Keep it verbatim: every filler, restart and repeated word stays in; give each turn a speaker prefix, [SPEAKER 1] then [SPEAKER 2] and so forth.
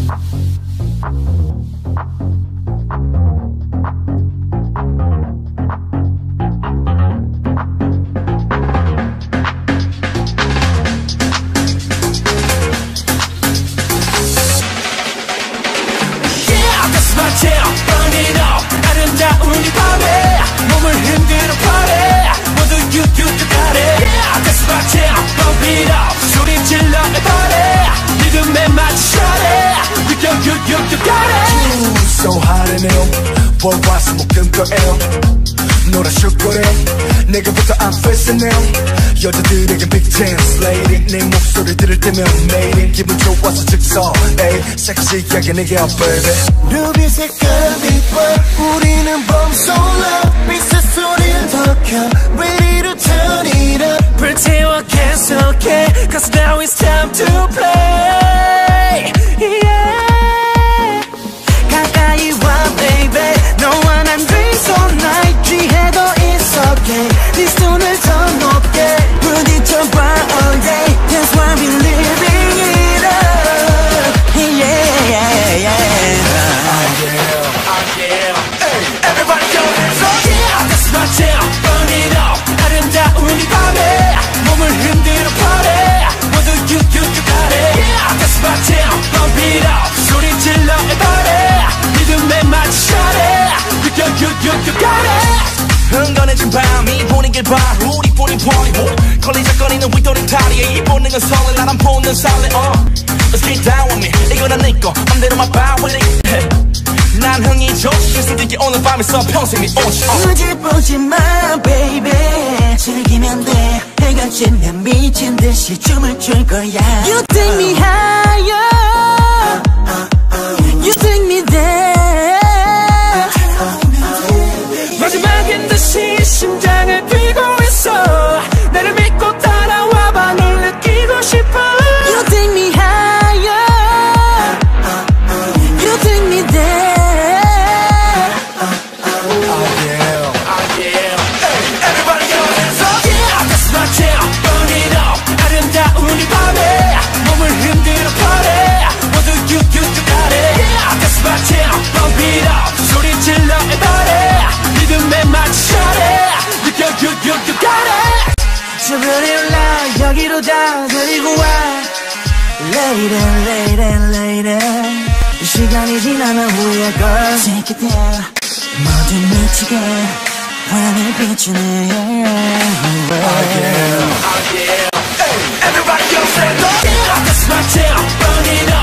[SPEAKER 1] 월화 수목금 거예요 놀아줄 거래 내가부터 I'm facing now 여자들에게 big chance lady 내 목소리 들을 때면 매일 기분 좋아서 즉석 에이 섹시하게 내게 up baby
[SPEAKER 2] 루비 색깔 빛과 우리는 범솔라 빛의 소리를 더 켜 ready to turn it up 불태워 계속해 cause now it's time to play yeah. 가까이 와 baby 너와 난 drinks all night 취해도 it's okay 네 손을 더 높게 부딪혀봐 all day that's why we living it up yeah yeah yeah
[SPEAKER 1] oh yeah oh yeah hey everybody go hands up
[SPEAKER 2] yeah that's my jam burn it up 아름다운 이 밤에 몸을 흔들어 party 모두 you you you got it yeah that's my jam bump it up 소리 질러 everybody 리듬에 맞춰 shut it you you you you got it 흥건해진 밤이 보는 길 봐 우리뿐인 party 걸리적거리는 윗도리 다리에 이 본능은 설레 나란 보는 살래 uh. Let's get down with me 이건 난 내꺼 맘대로 my power 난 흥이 좋지 수디게 오늘 밤에서 평생 네 오지 굳이 보지 마 baby 즐기면 돼 해가 지면 미친 듯이 춤을 출 거야 You take me higher You take me there 마지막인 듯이 심장을 뛰고 있어 나를 믿고 따라와봐 널 느끼고 싶어 You take me higher You take me there
[SPEAKER 1] oh yeah
[SPEAKER 2] oh yeah hey everybody get your hands up yeah that's my jam burn it up 아름다운 이 밤에 몸을 흔들어 party 모두 you you you got it yeah that's my jam bump it up 소리 질러 everybody 리듬에 맞춰 shut it you you you you got it 주변이 올라 여기로 다 데리고 와 Lady lady lady 이 시간이 지나면 후회 girl Take it there 모두 미치게 환히 비추네
[SPEAKER 1] oh yeah oh yeah hey everybody go stand up
[SPEAKER 2] yeah that's my jam burn it up